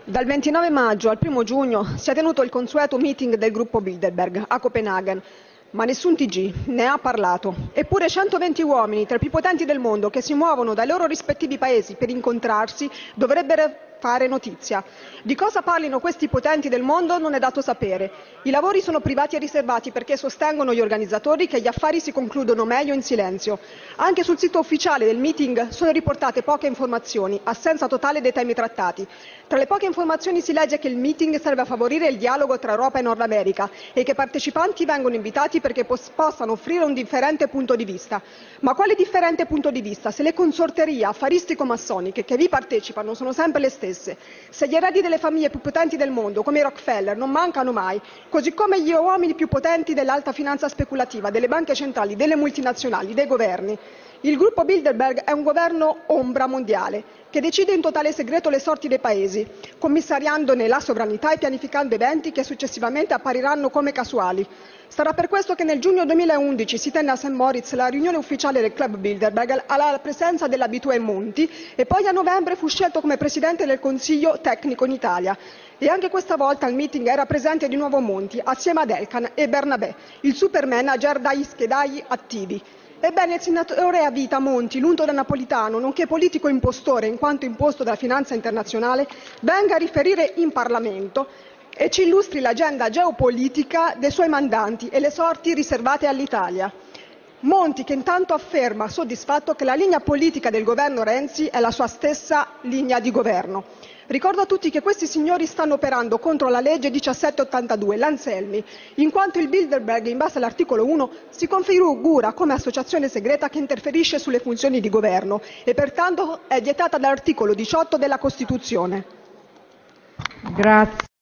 Dal 29 maggio al 1 giugno si è tenuto il consueto meeting del gruppo Bilderberg a Copenaghen, ma nessun TG ne ha parlato. Eppure 120 uomini, tra i più potenti del mondo, che si muovono dai loro rispettivi paesi per incontrarsi, dovrebbero fare notizia. Di cosa parlino questi potenti del mondo non è dato sapere. I lavori sono privati e riservati perché sostengono gli organizzatori che gli affari si concludono meglio in silenzio. Anche sul sito ufficiale del meeting sono riportate poche informazioni, assenza totale dei temi trattati. Tra le poche informazioni si legge che il meeting serve a favorire il dialogo tra Europa e Nord America e che i partecipanti vengono invitati perché possano offrire un differente punto di vista. Ma quale differente punto di vista se le consorterie affaristico-massoniche che vi partecipano sono sempre le stesse? Se gli eredi delle famiglie più potenti del mondo, come i Rockefeller, non mancano mai, così come gli uomini più potenti dell'alta finanza speculativa, delle banche centrali, delle multinazionali, dei governi. Il gruppo Bilderberg è un governo ombra mondiale che decide in totale segreto le sorti dei paesi, commissariandone la sovranità e pianificando eventi che successivamente appariranno come casuali. Sarà per questo che nel giugno 2011 si tenne a St. Moritz la riunione ufficiale del club Bilderberg alla presenza dell'abitué Monti e poi a novembre fu scelto come presidente del Consiglio tecnico in Italia. E anche questa volta al meeting era presente di nuovo Monti, assieme ad Elkann e Bernabé, il super manager dagli schedai attivi. Ebbene, il senatore a vita Monti, l'unto da napolitano, nonché politico impostore in quanto imposto dalla finanza internazionale, venga a riferire in Parlamento e ci illustri l'agenda geopolitica dei suoi mandanti e le sorti riservate all'Italia. Monti che intanto afferma soddisfatto che la linea politica del governo Renzi è la sua stessa linea di governo. Ricordo a tutti che questi signori stanno operando contro la legge 1782, l'Anselmi, in quanto il Bilderberg, in base all'articolo 1, si configura come associazione segreta che interferisce sulle funzioni di governo e pertanto è vietata dall'articolo 18 della Costituzione. Grazie.